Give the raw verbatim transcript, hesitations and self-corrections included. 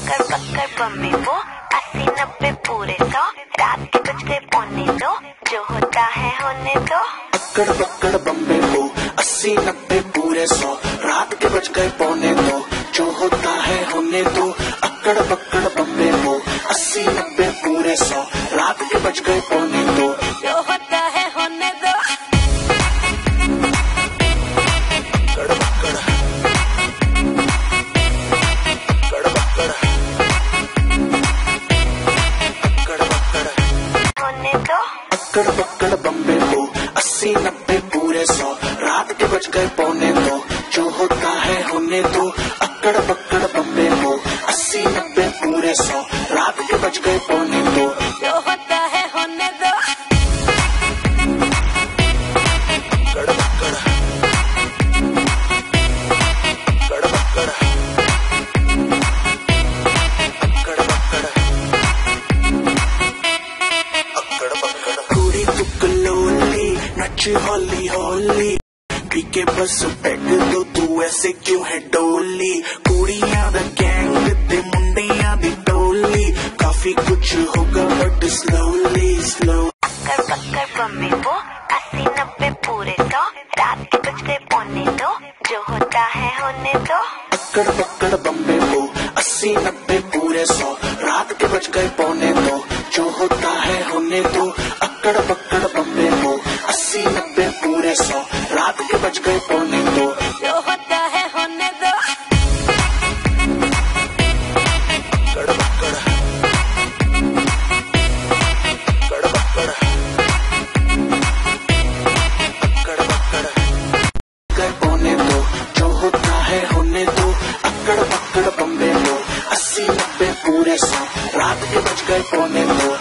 पकड़ पकड़ बम्बे वो अस्सी नब्बे पूरे सौ, रात के बज गए पौने दो, जो होता है होने दो। पकड़ पकड़ बम्बे वो अस्सी नब्बे पूरे सौ, रात के बज गए पौने दो, जो होता है होने दो। अकड़ पकड़ बम्बे वो अस्सी नब्बे पूरे सौ, रात के बज गए पौने दो, जो होता है होने दो। पकड़ पकड़ बम्बे वो अस्सी नब्बे पूरे सौ, रात के बज गए पौने दो, जो होता है होने दो। अकड़ पकड़ बम्बे वो अस्सी नब्बे पूरे सौ, रात के बज गए पौने दो, जो होता है होने दो। नच होली होली पी के बस पैग दो, तू ऐसे क्यों है डोली। कुड़ियां दा गैंग ते मुंडियां दी टोली, काफी कुछ होगा बट स्लोली स्लो। पकड़ पकड़ बम्बे वो अस्सी नब्बे पूरे सौ, रात के बज गए पौने दो, जो होता है होने दो। पकड़ पकड़ बम्बे वो अस्सी नब्बे पूरे सौ, रात के बज गए पौने दो, जो होता है होने दो। अकड़ पकड़ बम्बे वो अस्सी नब्बे पूरे सौ, रात के बज गए पौने दो, जो होता है होने दो। गए पौने दो, जो होता है होने दो। अकड़ पकड़ बम्बे वो अस्सी नब्बे पूरे सौ, रात के बज गए पौने दो।